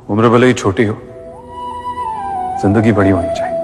उम्र भले ही छोटी हो, जिंदगी बड़ी होनी चाहिए।